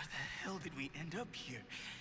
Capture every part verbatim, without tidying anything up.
the hell did we end up here?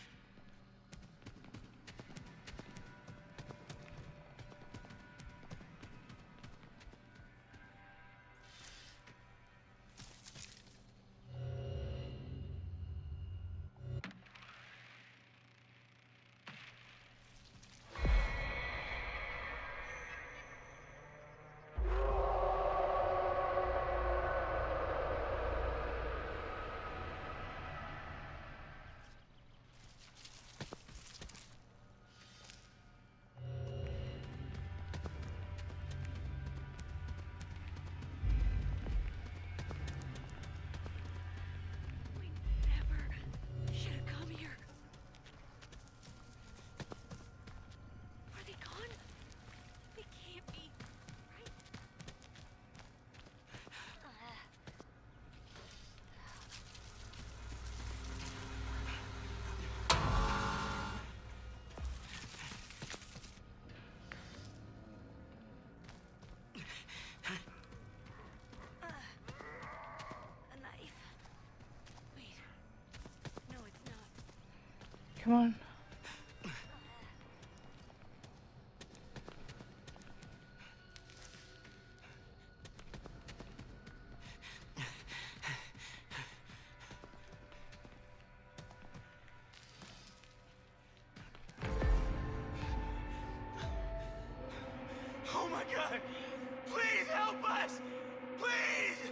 Come on. Oh my God! Please help us! Please!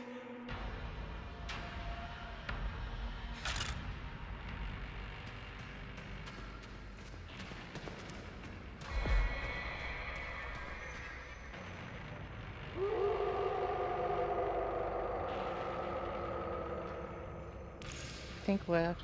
I think left.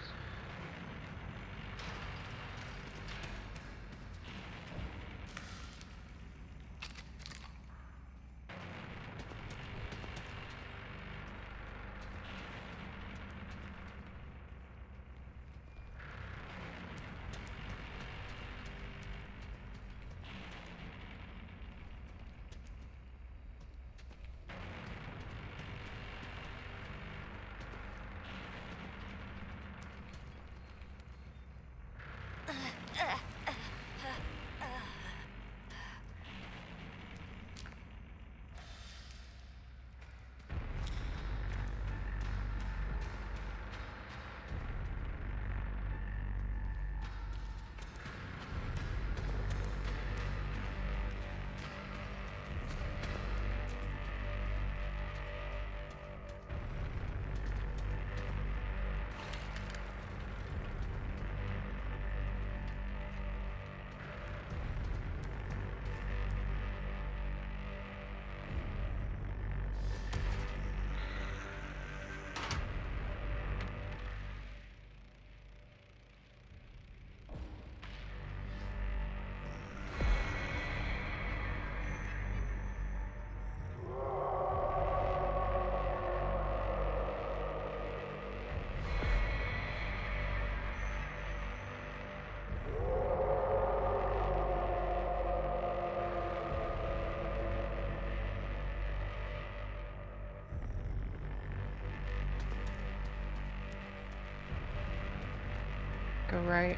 Go right.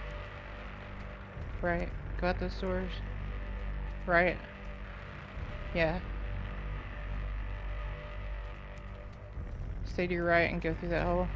Right. Go out those doors. Right. Yeah. Stay to your right and go through that hole.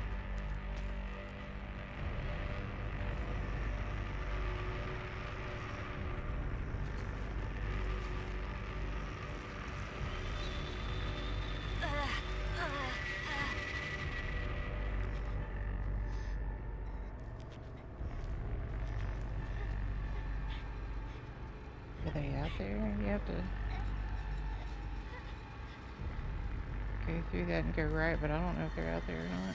Are they out there? You have to go through that and go right, but I don't know if they're out there or not.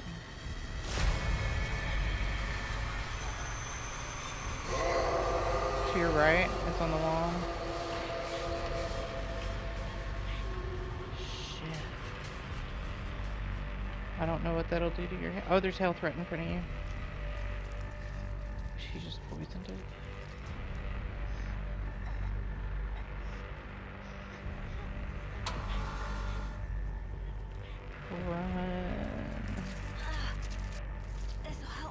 To your right, it's on the wall. Shit. I don't know what that'll do to your health. Oh, there's health right in front of you. She just poisoned it. Run. This'll help.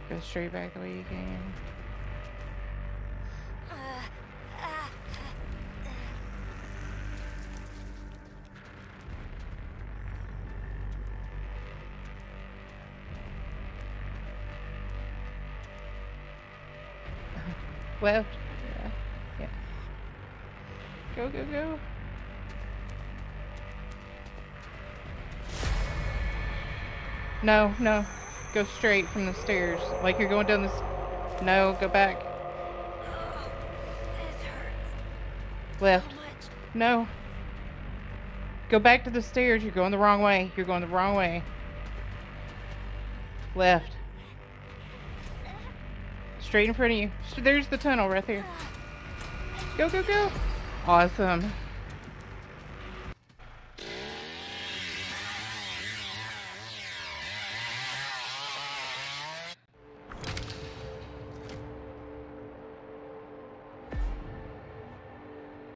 Go straight back the way you came. Left. Yeah. Yeah. Go, go, go. No, no. Go straight from the stairs. Like you're going down this. No, go back. Oh, this hurts. Left. So much. No. Go back to the stairs. You're going the wrong way. You're going the wrong way. Left. Straight in front of you. There's the tunnel right there. Go, go, go. Awesome.